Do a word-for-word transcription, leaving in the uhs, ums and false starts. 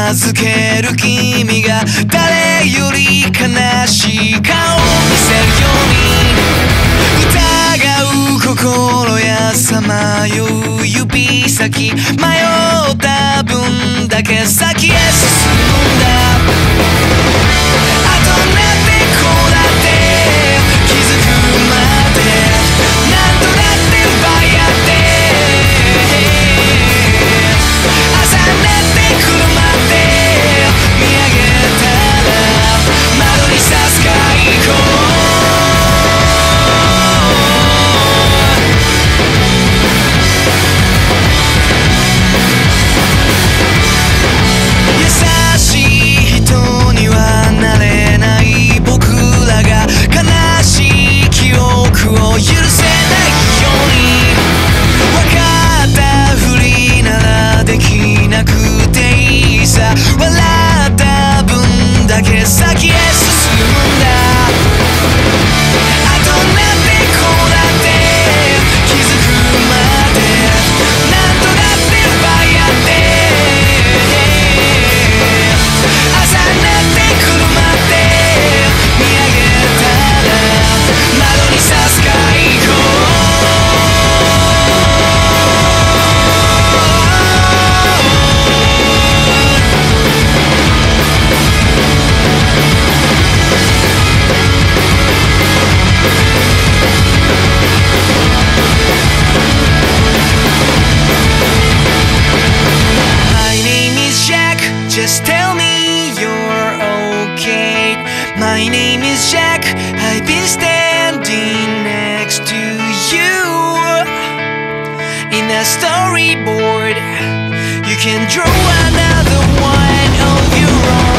ずける君が誰より悲しい顔を見せるように疑う心やさまよう指先迷った分だけ先へ進むんだ先へ進むんだあとなんてこうだって気づくまで何度だって奪い合って朝になって車って見上げたら窓に差す海光Just tell me you're okay. My name is Jack. I've been standing next to you in a storyboard. You can draw another one of your own.